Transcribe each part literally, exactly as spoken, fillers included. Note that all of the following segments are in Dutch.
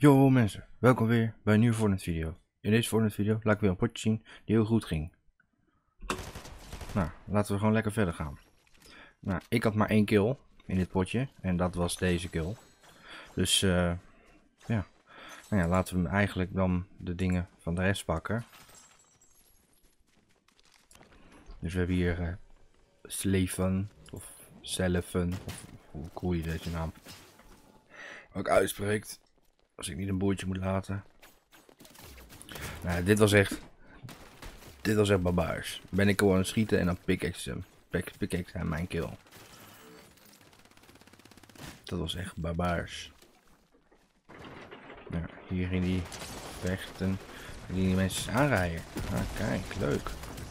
Yo mensen, welkom weer bij een nieuwe Fortnite video. In deze Fortnite video laat ik weer een potje zien die heel goed ging. Nou, laten we gewoon lekker verder gaan. Nou, ik had maar één kill in dit potje en dat was deze kill. Dus uh, ja, nou ja, laten we eigenlijk dan de dingen van de rest pakken. Dus we hebben hier uh, Sleven of Celefen, of hoe cool je deze naam ook uitspreekt. Als ik niet een boertje moet laten. Nou, dit was echt... Dit was echt barbaars. Ben ik gewoon aan het schieten en dan pickaxe hem. Pickaxe hem mijn kill. Dat was echt barbaars. Nou, hier ging die vechten. Die, die mensen aanrijden. Ah, kijk, leuk.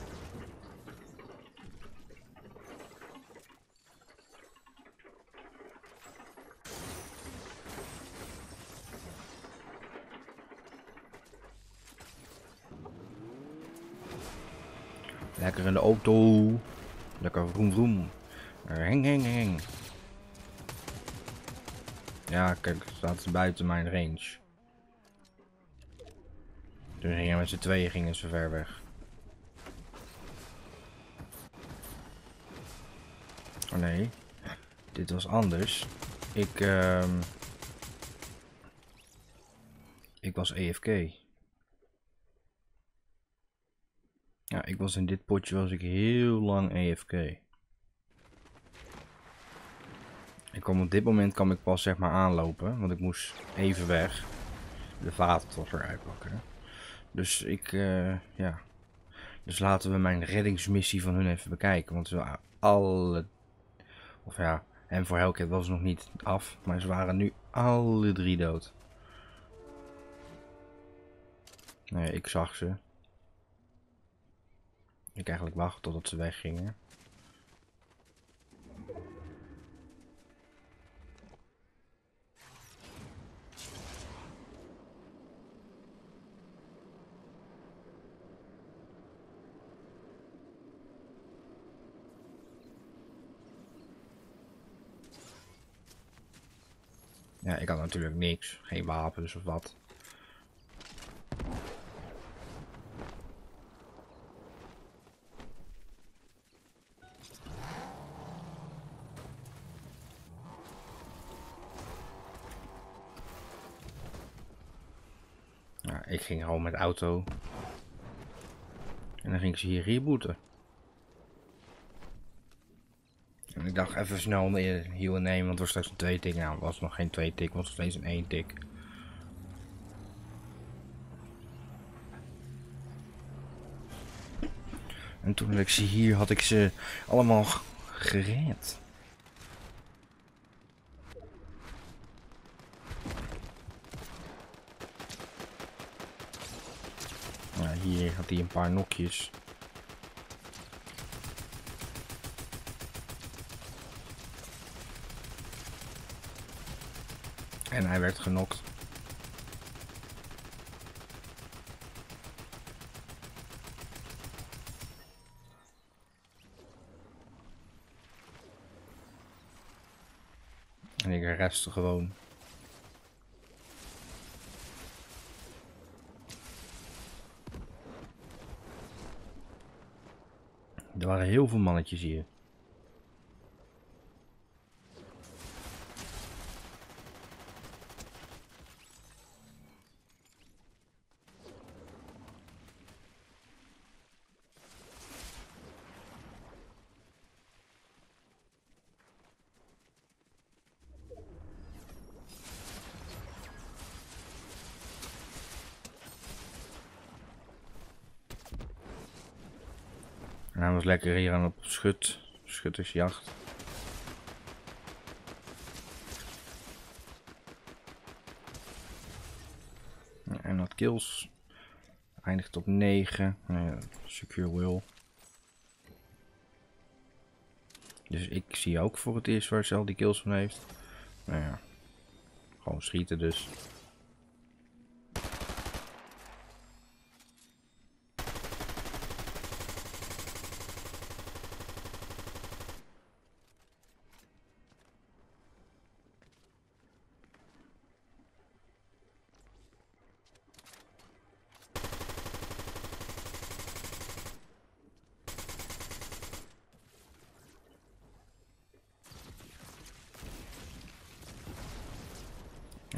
Lekker in de auto. Lekker vroom vroom. Heng heng heng. Ja, kijk, staat buiten mijn range. Toen gingen met z'n tweeën gingen ze ver weg. Oh nee, dit was anders. Ik, uh, ik was A F K. Ja, ik was in dit potje was ik heel lang A F K. Ik kwam op dit moment kwam ik pas zeg maar aanlopen, want ik moest even weg. De vaatwasser uitpakken. Dus ik, uh, ja. Dus laten we mijn reddingsmissie van hun even bekijken. Want ze waren alle... Of ja, en voor Hellcat was het nog niet af. Maar ze waren nu alle drie dood. Nee, ik zag ze. Ik eigenlijk wacht totdat ze weggingen. Ja, ik had natuurlijk niks. Geen wapens of wat. Ja, ik ging gewoon met de auto. En dan ging ze hier rebooten. En ik dacht even snel een heal nemen, want het was straks een twee tik. Nou, het was nog geen twee tik, het was nog steeds een één tik. En toen ik ze hier had ik ze allemaal gered. Nou, hier had hij een paar nokjes. En hij werd genokt. En ik restte gewoon. Er waren heel veel mannetjes hier. En hij was lekker hier aan op schut, schuttersjacht. En dat kills. Eindigt op negen. Uh, secure will. Dus ik zie ook voor het eerst waar ze al die kills van heeft. Nou ja. Gewoon schieten dus.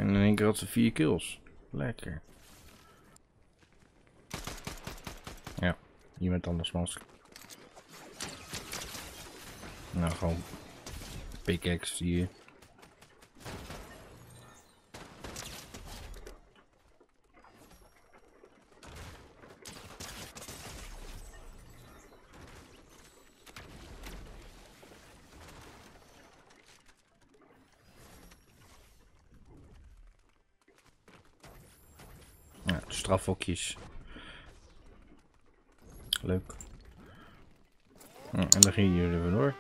En in één keer had ze vier kills. Lekker. Ja, iemand anders mans. Nou, gewoon pickaxe hier. Ja, strafhokjes. Leuk. Ja, en dan ging je er vandoor.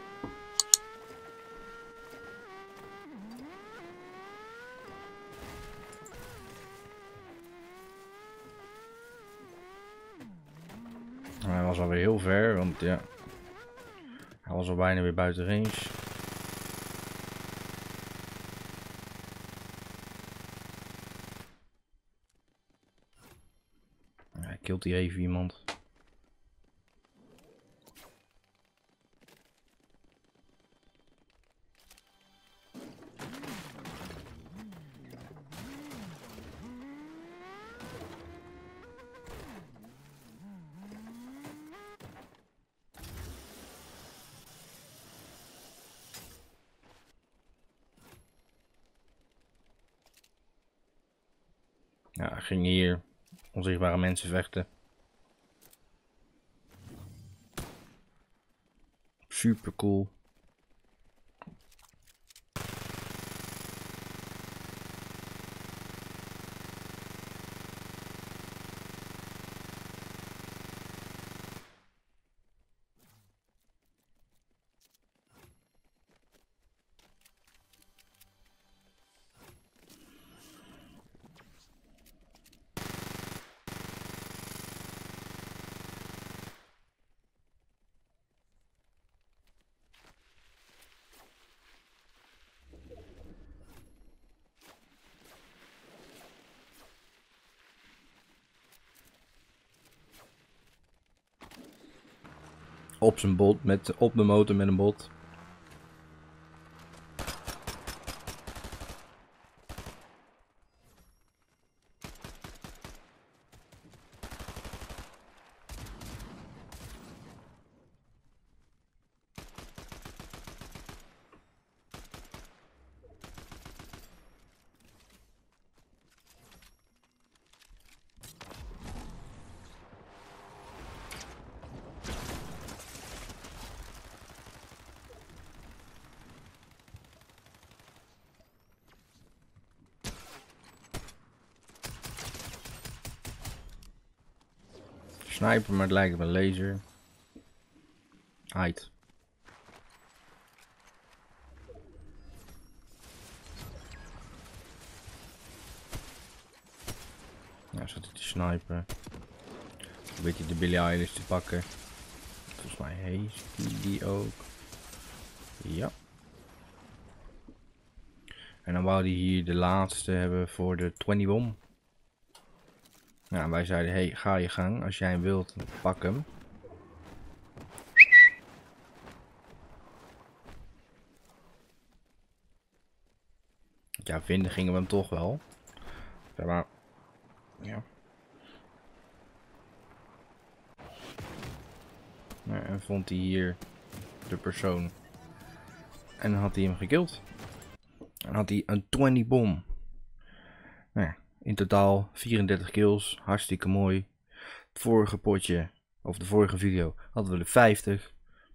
Hij was alweer heel ver, want ja, hij was al bijna weer buiten range. Hij killt hier even iemand. Ja, ging hier onzichtbare mensen vechten. Super cool. Op zijn bot, met, op de motor met een bot. Sniper, maar het lijkt wel laser. Ait. Nou, zat hij te snipen. Een beetje de Billie Eilish te pakken. Volgens mij heeft hij die ook. Ja. En dan wou hij hier de laatste hebben voor de twintig bom. Nou, wij zeiden, hey, ga je gang. Als jij hem wilt, pak hem. Ja, vinden gingen we hem toch wel. Ja, maar... Ja. Nou, en vond hij hier de persoon. En dan had hij hem gekild. En had hij een twintig bom. Nou ja, in totaal vierendertig kills. Hartstikke mooi. Het vorige potje, of de vorige video, hadden we er vijftig.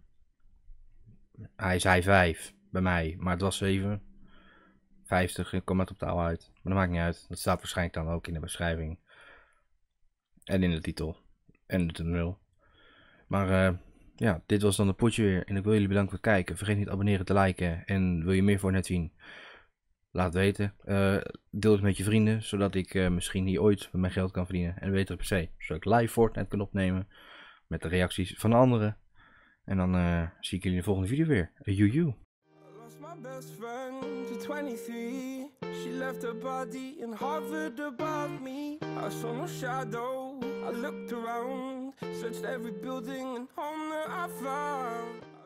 Hij zei vijf bij mij, maar het was zeven. vijftig kwam het totaal uit. Maar dat maakt niet uit. Dat staat waarschijnlijk dan ook in de beschrijving. En in de titel. En de thumbnail. Maar uh, ja, dit was dan het potje weer. En ik wil jullie bedanken voor het kijken. Vergeet niet te abonneren, te liken. En wil je meer voor net zien? Laat het weten. Uh, deel het met je vrienden. Zodat ik uh, misschien hier ooit met mijn geld kan verdienen. En weet het per se. Zodat ik live Fortnite kan opnemen. Met de reacties van de anderen. En dan uh, zie ik jullie in de volgende video weer. Joejoe. My best friend to twenty-three. She left her body and hovered above me. I saw no shadow. I looked around, searched every building and home that I found.